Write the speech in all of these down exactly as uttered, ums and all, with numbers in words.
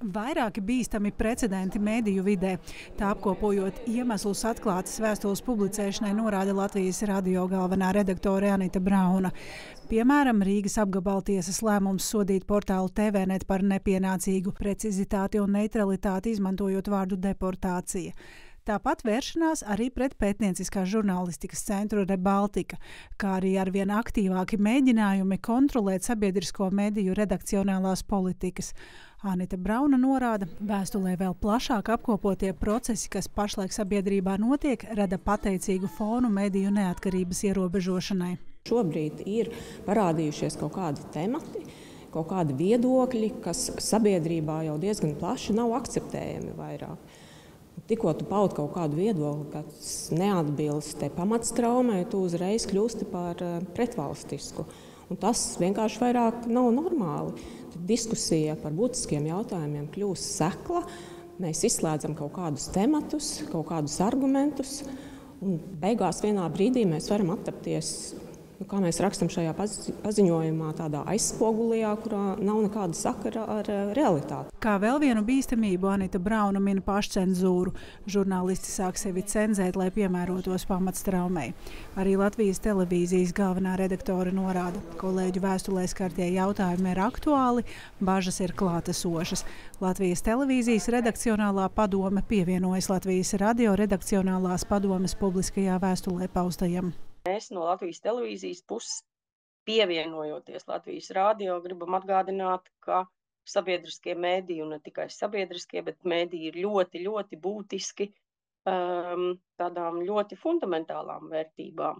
Vairāki bīstami precedenti mediju vidē. Tā apkopojot iemeslus atklātas vēstules publicēšanai norāda Latvijas radio galvenā redaktore Anita Brauna. Piemēram, Rīgas apgabaltiesas lēmums sodīt portālu T V net par nepienācīgu precizitāti un neutralitāti, izmantojot vārdu deportācija. Tāpat vēršanās arī pret pētnieciskās žurnālistikas centru Rebaltika, kā arī arvien aktīvāki mēģinājumi kontrolēt sabiedrisko mediju redakcionālās politikas. Anita Brauna norāda, vēstulē vēl plašāk apkopotie procesi, kas pašlaik sabiedrībā notiek, rada pateicīgu fonu mediju neatkarības ierobežošanai. Šobrīd ir parādījušies kaut kādi temati, kaut kādi viedokļi, kas sabiedrībā jau diezgan plaši nav akceptējami vairāk. Tikko tu paudi kaut kādu viedokli, kas neatbilst te pamatstraumai, tu uzreiz kļūsti par pretvalstisku. Un tas vienkārši vairāk nav normāli. Tad diskusija par būtiskiem jautājumiem kļūst sekla, mēs izslēdzam kaut kādus tematus, kaut kādus argumentus, un beigās vienā brīdī mēs varam atrapties, nu, kā mēs rakstam šajā paziņojumā, tādā aizspogulijā, kurā nav nekāda sakara ar realitāti. Kā vēl vienu bīstamību Anita Brauna min pašcenzūru. Žurnālisti sāk sevi cenzēt, lai piemērotos pamatstraumei. Arī Latvijas televīzijas galvenā redaktore norāda, kolēģu vēstulēs skartie jautājumi ir aktuāli, bažas ir klātesošas. Latvijas televīzijas redakcionālā padome pievienojas Latvijas radio redakcionālās padomes publiskajā vēstulē paustajam. Mēs no Latvijas televīzijas puses pievienojoties Latvijas radio gribam atgādināt, ka sabiedriskie mēdīji, un ne tikai sabiedriskie, bet mēdīji ir ļoti, ļoti būtiski um, tādām ļoti fundamentālām vērtībām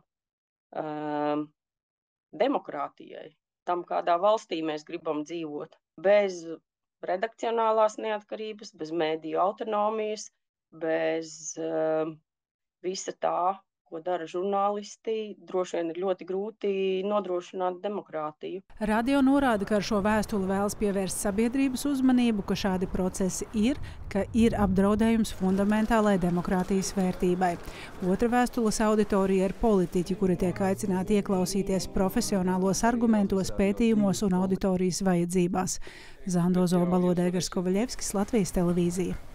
um, demokrātijai, tam, kādā valstī mēs gribam dzīvot. Bez redakcionālās neatkarības, bez mēdīju autonomijas, bez um, visa tā, ko dara žurnālisti, droši vien ir ļoti grūti nodrošināt demokrātiju. Radio norāda, ka ar šo vēstuli vēlas pievērst sabiedrības uzmanību, ka šādi procesi ir, ka ir apdraudējums fundamentālai demokrātijas vērtībai. Otra vēstules auditorija ir politiķi, kuri tiek aicināti ieklausīties profesionālos argumentos, pētījumos un auditorijas vajadzībās. Zando Zobalodēgars Kovaļevskis, Latvijas televīzija.